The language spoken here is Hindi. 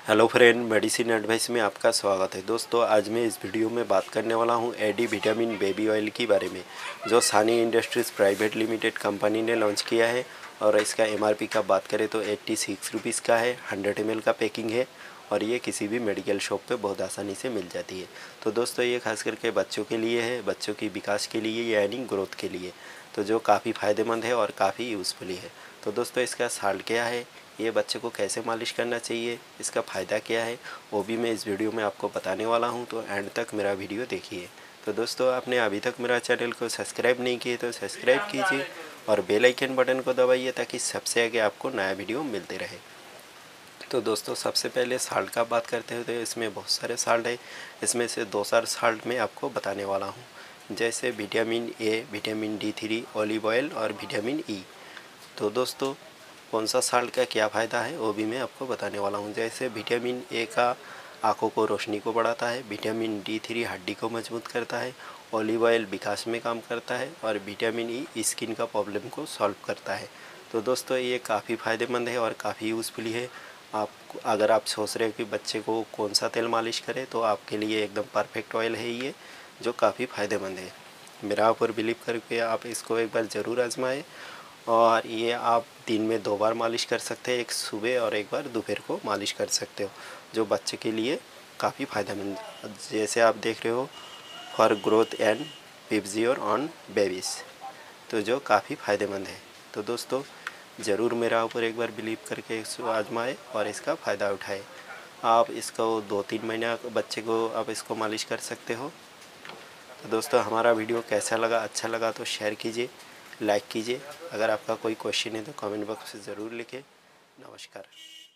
हेलो फ्रेंड, मेडिसिन एडवाइस में आपका स्वागत है। दोस्तों, आज मैं इस वीडियो में बात करने वाला हूं एडी विटामिन बेबी ऑयल के बारे में, जो Sani industries private limited company ने लॉन्च किया है। और इसका एमआरपी का बात करें तो 86 रुपीज़ का है। 100 ml का पैकिंग है और ये किसी भी मेडिकल शॉप पे बहुत आसानी से मिल जाती है। तो दोस्तों, ये खास करके बच्चों के लिए है, बच्चों की विकास के लिए यानी ग्रोथ के लिए, तो जो काफ़ी फ़ायदेमंद है और काफ़ी यूज़फुल है। तो दोस्तों, इसका साल्ट क्या है, ये बच्चे को कैसे मालिश करना चाहिए, इसका फ़ायदा क्या है, वो भी मैं इस वीडियो में आपको बताने वाला हूं। तो एंड तक मेरा वीडियो देखिए। तो दोस्तों, आपने अभी तक मेरा चैनल को सब्सक्राइब नहीं किए तो सब्सक्राइब कीजिए और बेल आइकन बटन को दबाइए ताकि सबसे आगे आपको नया वीडियो मिलते रहे। तो दोस्तों, सबसे पहले साल्ट का बात करते हैं तो इसमें बहुत सारे साल्ट है। इसमें से 2 साल्ट मैं आपको बताने वाला हूँ, जैसे vitamin A, vitamin D3, olive oil और विटामिन ई। तो दोस्तों, कौन सा साल्ट का क्या फ़ायदा है वो भी मैं आपको बताने वाला हूँ। जैसे विटामिन ए का आँखों को रोशनी को बढ़ाता है, विटामिन D3 हड्डी को मजबूत करता है, ऑलिव ऑयल विकास में काम करता है और विटामिन ई स्किन का प्रॉब्लम को सॉल्व करता है। तो दोस्तों, ये काफ़ी फ़ायदेमंद है और काफ़ी यूज़फुल है। आप अगर आप सोच रहे हो कि बच्चे को कौन सा तेल मालिश करें तो आपके लिए एकदम परफेक्ट ऑयल है ये, जो काफ़ी फ़ायदेमंद है। मेरा ऊपर बिलीव करके आप इसको एक बार ज़रूर आजमाएं। और ये आप दिन में 2 बार मालिश कर सकते हैं, एक सुबह और एक बार दोपहर को मालिश कर सकते हो, जो बच्चे के लिए काफ़ी फ़ायदेमंद। जैसे आप देख रहे हो, फॉर ग्रोथ एंड पिब्जियोर ऑन बेबीज़, तो जो काफ़ी फ़ायदेमंद है। तो दोस्तों, ज़रूर मेरा ऊपर एक बार बिलीव करके इसको आजमाएं और इसका फ़ायदा उठाएं। आप इसको 2-3 महीना बच्चे को आप इसको मालिश कर सकते हो। तो दोस्तों, हमारा वीडियो कैसा लगा, अच्छा लगा तो शेयर कीजिए, लाइक कीजिए। अगर आपका कोई क्वेश्चन है तो कमेंट बॉक्स में ज़रूर लिखें। नमस्कार।